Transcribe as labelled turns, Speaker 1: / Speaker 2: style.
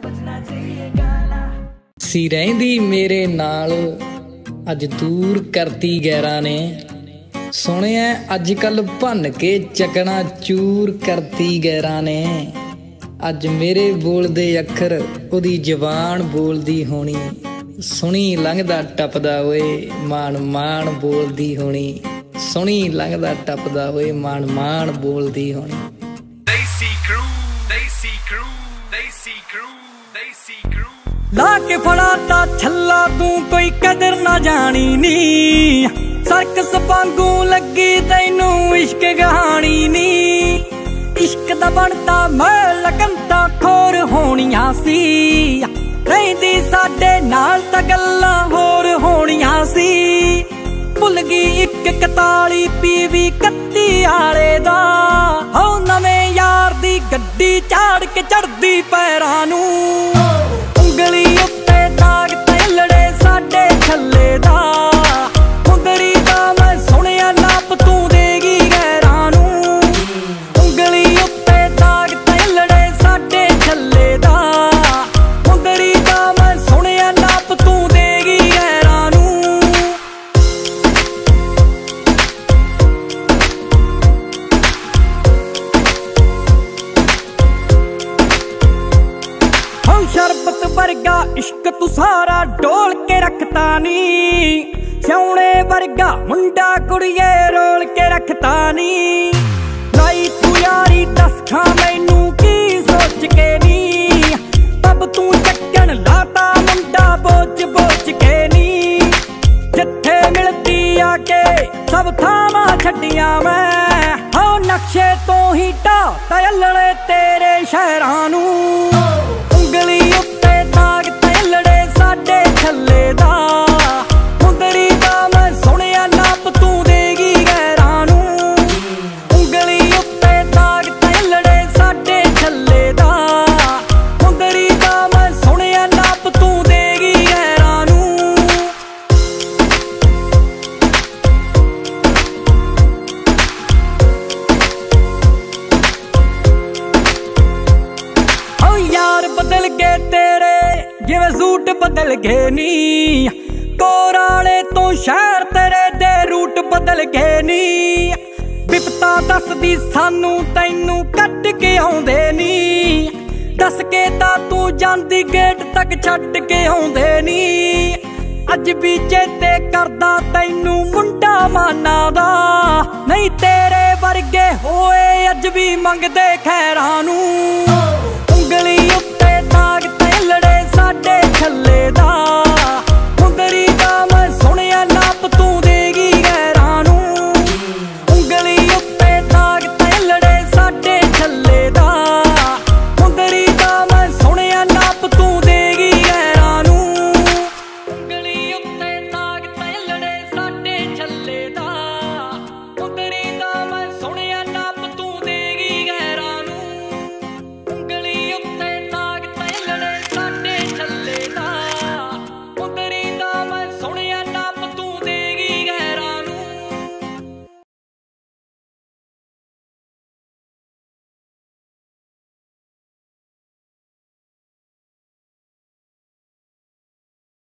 Speaker 1: सी रहिंदी मेरे नाल अज दूर करती गैरां ने, सुनिया अजकल भन के चकना चूर करती गैरां ने। अज मेरे बोलदे अखर उदी जबान बोलदी होनी, सुनी लंघदा टपदा ओए मान मान बोलदी होनी, सुनी लंघदा टपदा ओए मान मान बोलदी होनी।
Speaker 2: ला के फड़ाता छल्ला तू कोई कदर ना जानी नी, सर्कस वांगू लगी तैनू इश्क कहानी नी। इश्क दा बनता मैल कंता खोर होनियां सी, रहिंदी साडे नाल तां गल्लां होर होनियां सी। भुल गई 141 पीवी 31 आले दा, हो नवें यार दी गड्डी झाड़ के चढ़दी पैरां नू। उंगली उत्ते दाग तैलड़े साडे छल्ले दा, मुंदड़ी दा मैं सुनिया नाप तू देगी गैरां नू। उंगली उत्ते दाग तैलड़े साडे छल्ले दा, मुंदड़ी दा मैं सुनिया नाप तू देगी गैरां नू। शरबत वर्गा इश्क तू सारा डोल के रखता नी, स्याणे वर्गा मुंडा कुड़िए रोल के रखता नी। लाई तू यारी दस खां मैनू की सोच के नी, तब तू चक्कन लाता मुंडा बोझ बोझ के नी। जिथे मिलती आके सब थावां छड्डियां मैं, हो नक्शे तो ही ढा तैलड़े तेरे शहरां नू। उंगली उत्ते दाग तैलड़े साडे छल्ले दा, मुंदड़ी दा मैं सुनिया नाप तू देगी गैरां नू। उंगली उत्ते दाग तैलड़े साडे छल्ले दा, मुंदड़ी दा मैं सुनिया नाप तू देगी गैरां नू। ओ यार बदल गए तेरे जिवें सूट बदल गए नी, कोराले तो शहर तेरे दे रूट बदल गए नी। बिपता दसदी सानू तैनू कट के आउंदे नी, दस के तां तू जांदी गेट तक छड्ड के आउंदे नी। अज भी चेते करदा तैनू मुंडा माना दा, नहीं तेरे वर्गे होए अज भी मंगदे खैरां नू। उंगली